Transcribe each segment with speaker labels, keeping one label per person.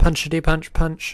Speaker 1: Punchity punch punch.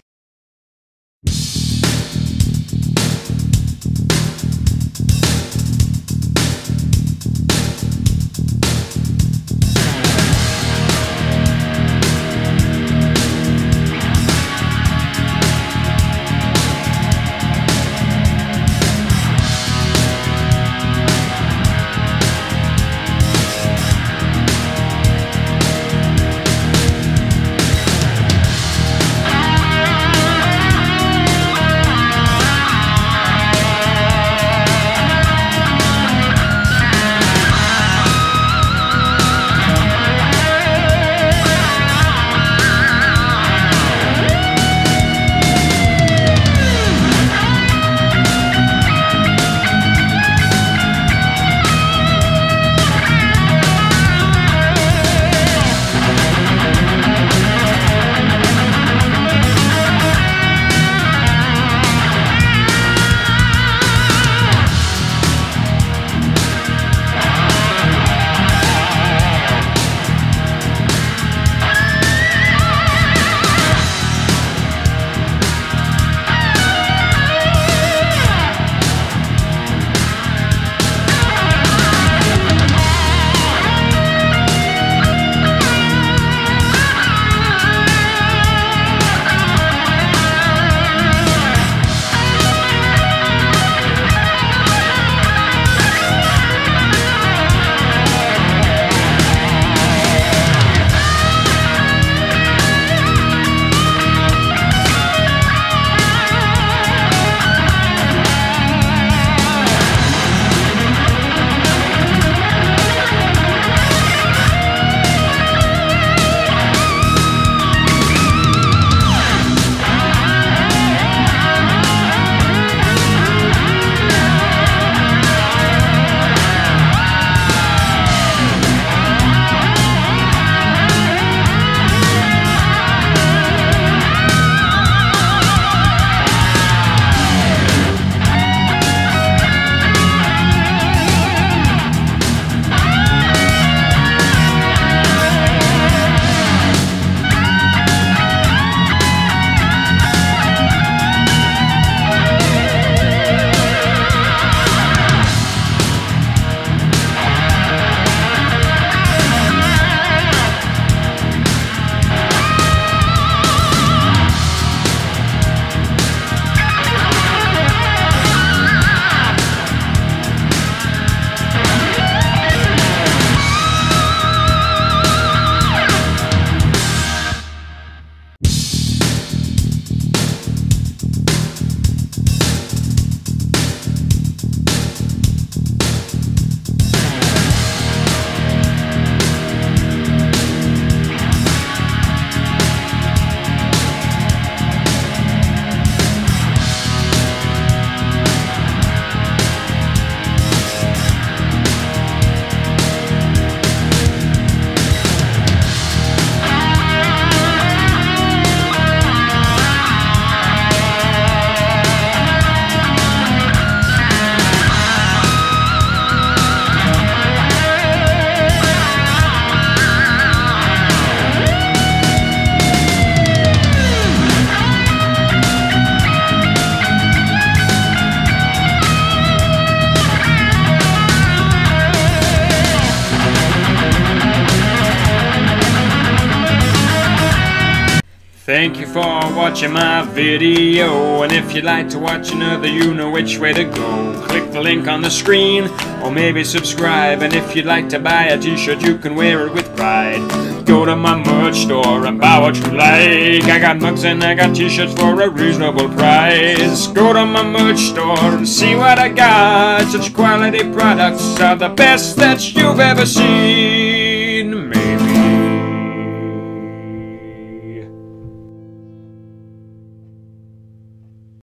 Speaker 2: Thank you for watching my video, and if you'd like to watch another, you know which way to go. Click the link on the screen, or maybe subscribe, and if you'd like to buy a t-shirt, you can wear it with pride. Go to my merch store and buy what you like. I got mugs and I got t-shirts for a reasonable price. Go to my merch store and see what I got. Such quality products are the best that you've ever seen.